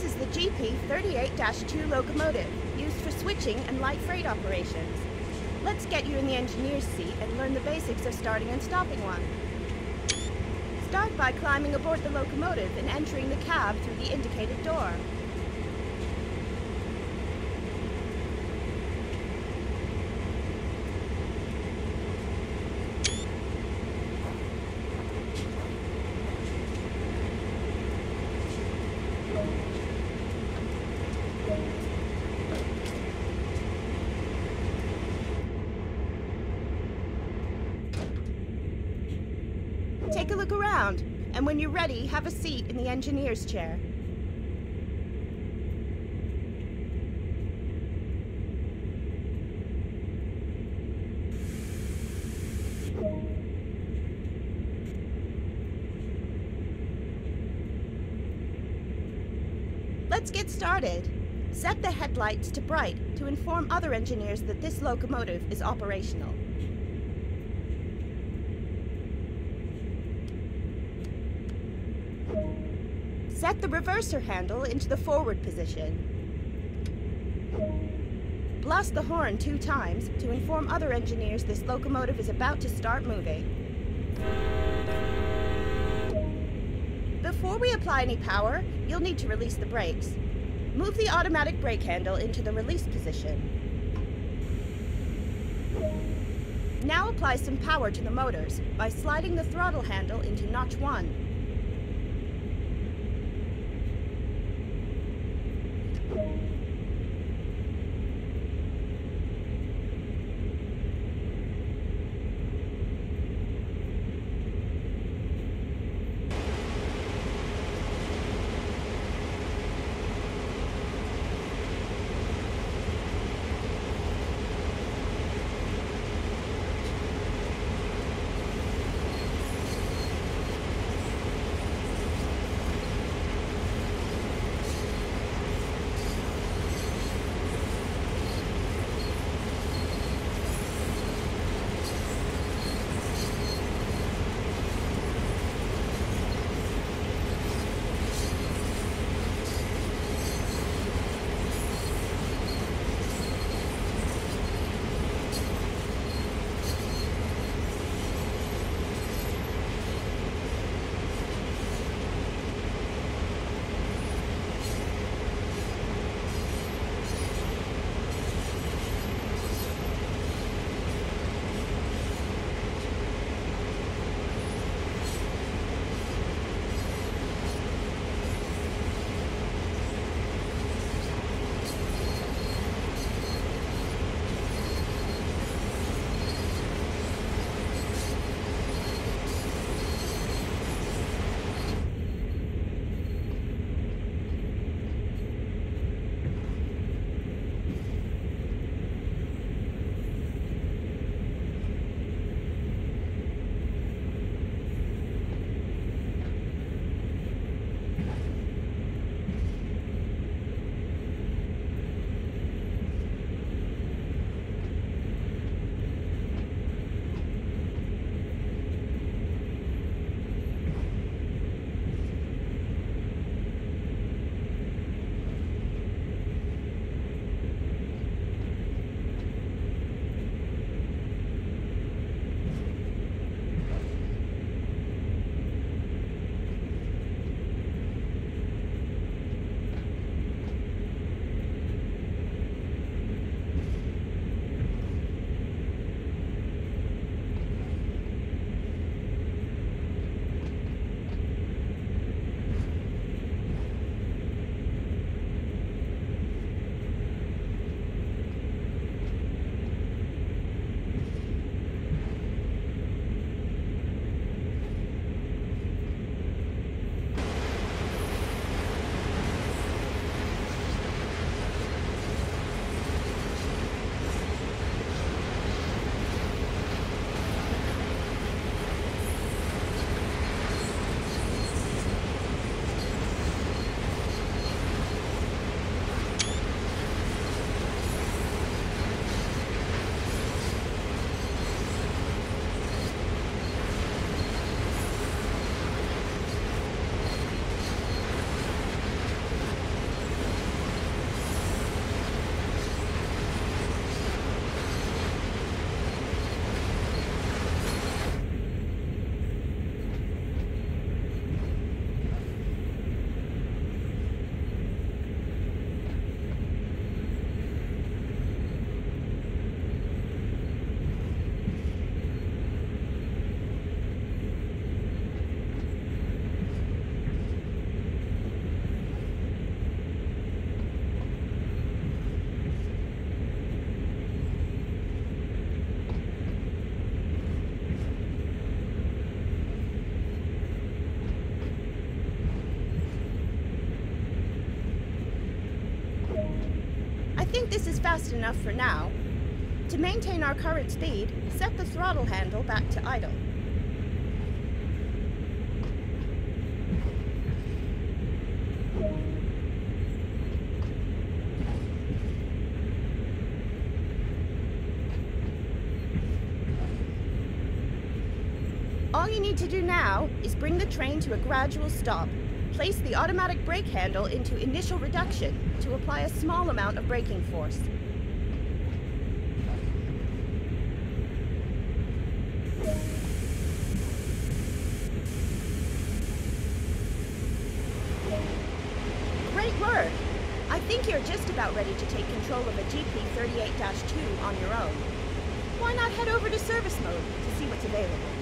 This is the GP38-2 locomotive, used for switching and light freight operations. Let's get you in the engineer's seat and learn the basics of starting and stopping one. Start by climbing aboard the locomotive and entering the cab through the indicated door. Take a look around, and when you're ready, have a seat in the engineer's chair. Let's get started. Set the headlights to bright to inform other engineers that this locomotive is operational. Set the reverser handle into the forward position. Blast the horn 2 times to inform other engineers this locomotive is about to start moving. Before we apply any power, you'll need to release the brakes. Move the automatic brake handle into the release position. Now apply some power to the motors by sliding the throttle handle into notch 1. think this is fast enough for now. To maintain our current speed, set the throttle handle back to idle. All you need to do now is bring the train to a gradual stop. Place the automatic brake handle into initial reduction to apply a small amount of braking force. Great work! I think you're just about ready to take control of a GP38-2 on your own. Why not head over to service mode to see what's available?